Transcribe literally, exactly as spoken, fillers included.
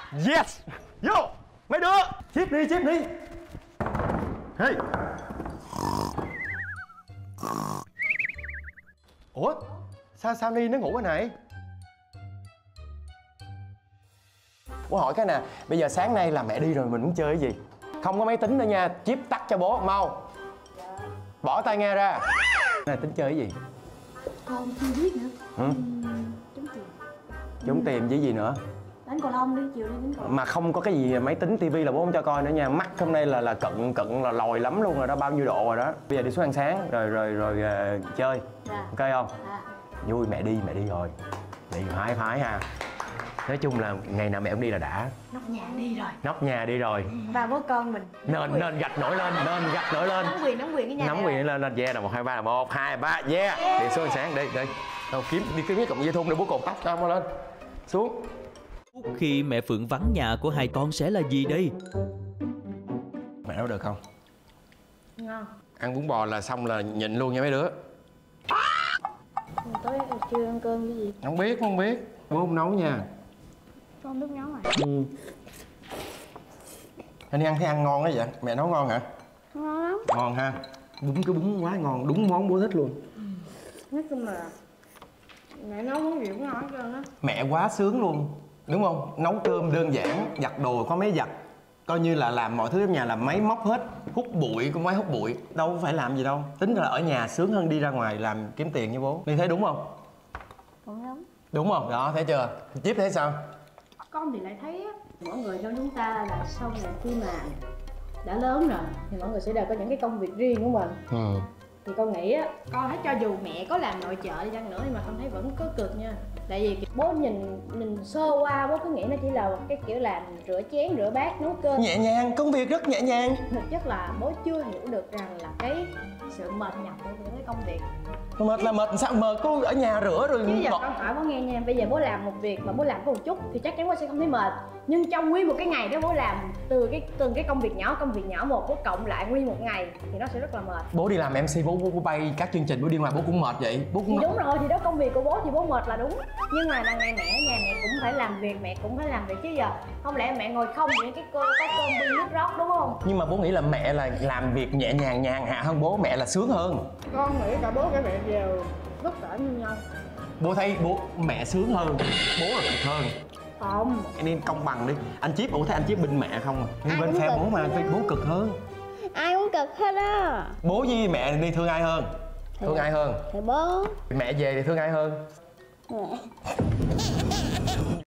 Yes. Vô mấy đứa, chip đi chip đi. Hey. Ủa sao sao Ni nó ngủ cái này? Bố hỏi cái nè, bây giờ sáng nay là mẹ đi rồi mình muốn chơi cái gì? Không có máy tính nữa nha, chip tắt cho bố, mau. Bỏ tai nghe ra. Này tính chơi cái gì? Con chưa biết nữa. Ừ? Trốn tìm. Trốn tìm với gì nữa? Đánh cầu lông đi, chiều đi đánh cầu lông. Mà không có cái gì máy tính tivi là bố không cho coi nữa nha. Mắt hôm nay là là cận cận là lòi lắm luôn rồi đó, bao nhiêu độ rồi đó. Bây giờ đi xuống ăn sáng rồi rồi rồi uh, chơi. Dạ. Ok không? Dạ. Vui, mẹ đi mẹ đi rồi. Đi phái phái ha. Nói chung là ngày nào mẹ cũng đi là đã. Nóc nhà đi rồi. Nóc nhà đi rồi. Và bố con mình. Nên nên gạch nổi lên, nên gạch nổi lên. Nắm quyền, nắm quyền cái nhà. Nắm quyền lên lên, yeah là một hai ba là một hai ba, yeah. yeah. Đi xuống ăn sáng đi đi. Đâu kiếm đi kiếm cái cọng dây thun để bố cột tóc cho nó lên. Xuống. Khi mẹ Phượng vắng nhà của hai con sẽ là gì đây? Mẹ nấu được không? Ngon. Ăn bún bò là xong là nhịn luôn nha mấy đứa. Tối chưa ăn cơm cái gì? Không biết, không biết. Bố không nấu nha. Con nước nấu à? Ừ. Anh đi ăn thấy ăn ngon đó vậy? Mẹ nấu ngon hả? Ngon lắm. Ngon ha. Bún cái bún quá ngon, đúng món bố thích luôn. Ừ. Nói chung là mẹ nấu món gì cũng ngon hết trơn á. Mẹ quá sướng luôn, đúng không? Nấu cơm đơn giản, giặt đồ có máy giặt. Coi như là làm mọi thứ trong nhà là máy móc hết. Hút bụi, có máy hút bụi. Đâu có phải làm gì đâu. Tính là ở nhà sướng hơn đi ra ngoài làm kiếm tiền như bố. Đi thấy đúng không? Cũng đúng. Đúng không? Đó, thấy chưa? Chip thấy sao? Con thì lại thấy á, mỗi người trong chúng ta là sau này khi mà đã lớn rồi thì mọi người sẽ đều có những cái công việc riêng của mình. Ừ. Thì con nghĩ á, con thấy cho dù mẹ có làm nội trợ đi chăng nữa nhưng mà con thấy vẫn có cực nha. Tại vì bố nhìn nhìn sơ qua bố cứ nghĩ nó chỉ là cái kiểu làm rửa chén, rửa bát, nấu cơm. Nhẹ nhàng, công việc rất nhẹ nhàng. Thực chất là bố chưa hiểu được rằng là cái sự mệt nhọc của những cái công việc. Mệt là mệt sao mệt, cô ở nhà rửa rồi. Chứ giờ con hỏi bố nghe nha, bây giờ bố làm một việc mà bố làm có một chút thì chắc chắn bố sẽ không thấy mệt. Nhưng trong nguyên một cái ngày đó bố làm từ cái từng cái công việc nhỏ, công việc nhỏ một, bố cộng lại nguyên một ngày thì nó sẽ rất là mệt. Bố đi làm em xê, bố, bố, bố bay các chương trình, bố đi ngoài bố cũng mệt vậy. Bố cũng thì đúng rồi, thì đó công việc của bố thì bố mệt là đúng. Nhưng mà là ngày mẹ ở nhà mẹ cũng phải làm việc, mẹ cũng phải làm việc chứ giờ không lẽ mẹ ngồi không những cái cô có cơm bưng nước rót đúng không? Nhưng mà bố nghĩ là mẹ là làm việc nhẹ nhàng nhàn hạ hơn bố, mẹ là sướng hơn. Con nghĩ cả bố cả mẹ đều vất vả như nhau. Bố thấy bố mẹ sướng hơn, bố là cực hơn. Không. Anh nên công bằng đi. Anh Chip, bố thấy anh Chip bên mẹ không à? Nhưng bên phe bố mà bố cực hơn. Ai cũng cực hết á. Bố với mẹ đi thương ai hơn? Thì thương ai hơn? Thì bố. Mẹ về thì thương ai hơn? Mẹ.